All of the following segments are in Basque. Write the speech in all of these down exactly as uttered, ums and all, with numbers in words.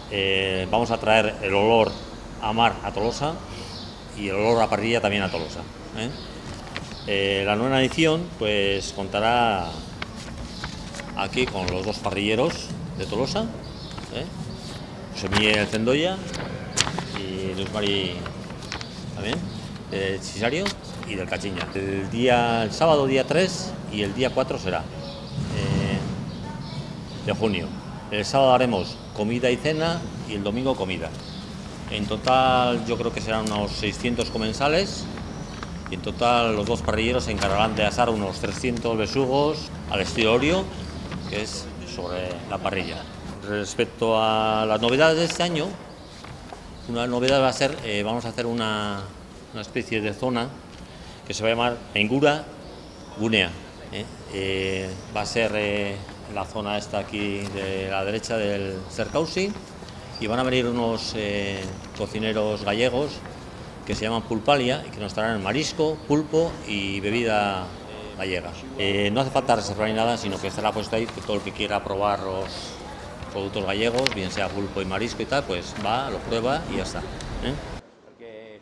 eh, vamos a traer el olor a mar a Tolosa y el olor a parrilla también a Tolosa. ¿eh? Eh, la nueva edición pues contará aquí con los dos parrilleros de Tolosa, ¿eh? José Miguel Cendoya y Luis Mari también, de Chisario y del Cachiña. El, día, el sábado día tres y el día cuatro será eh, de junio. El sábado haremos comida y cena y el domingo comida. En total yo creo que serán unos seiscientos comensales y en total los dos parrilleros se encargarán de asar unos trescientos besugos al estilo Orio, que es sobre la parrilla. Respecto a las novedades de este año, una novedad va a ser, eh, vamos a hacer una, una especie de zona que se va a llamar Engura Gunea. ¿eh? Eh, va a ser eh, la zona esta aquí de la derecha del Cercausi y van a venir unos eh, cocineros gallegos que se llaman Pulpalia y que nos traerán marisco, pulpo y bebida gallega. Eh, no hace falta reservar ni nada, sino que estará puesto ahí que todo el que quiera probar los productos gallegos, bien sea pulpo y marisco y tal, pues va, lo prueba y ya está. ¿eh?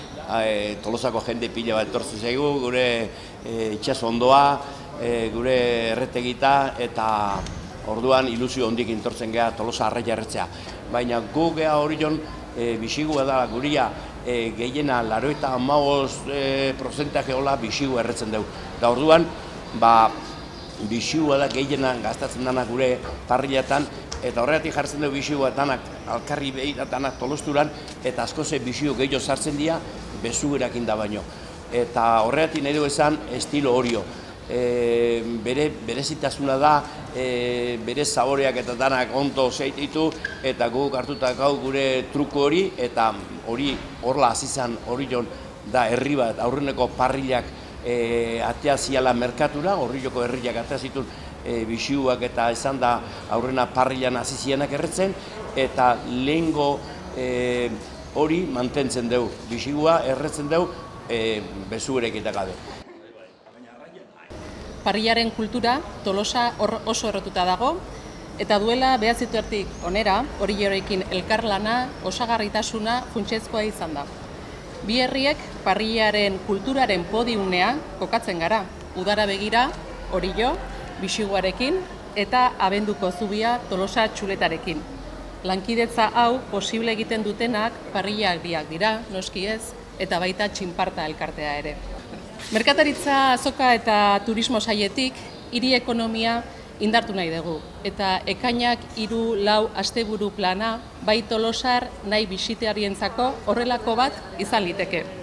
E, Tolosako jende pila bat etortzen zaigu, gure e, itxas ondoa, e, gure erretegita eta orduan ilusio hondik etortzen gea Tolosa arraia erretzea. Baina gu gea hori jon e, bisigua da guria e, gehiena laurogeita hamabost e, portzentaje hola bisigu erretzen dugu. Eta orduan, ba, bisigua da gehiena gastatzen dana gure parrillatan, eta horregatik jartzen dugu bisigua danak alkarri behiratanak Tolosturan, eta askoze bisigu gehiago sartzen dira, bezugerakin da baino. Eta horregatik nahi dugu esan estilo Orio. E, bere berezitasuna da, e, bere zaboreak eta danak ondo zeititu, eta guk hartutak hau gure truko hori, eta hori horla azizan Orion da herri bat, aurreneko parrillak e, atea ziala merkatura, Orioko herriak atea zituen e, bisiuak eta esan da aurrena parrillan azizienak erretzen, eta lehengo e, hori mantentzen dugu, bisigua erretzen dugu e, bezugerek eta gabe. Parrillaren kultura Tolosa oso errotuta dago, eta duela behatziturtik onera, Oriorekin elkarlana, osagarritasuna funtsezkoa izan da. Bi herriek parrillaren kulturaren podiumea kokatzen gara, udara begira, Orio, bisiguarekin eta abenduko zubia Tolosa txuletarekin. Lankidetza hau posible egiten dutenak parrillak biak dira, noski ez, eta baita txinparta elkartea ere. Merkataritza, azoka eta turismo sailetik hiri ekonomia indartu nahi dugu. Eta ekainak hiru lau asteburu plana bai Tolosar nahi bisitarientzako horrelako bat izan liteke.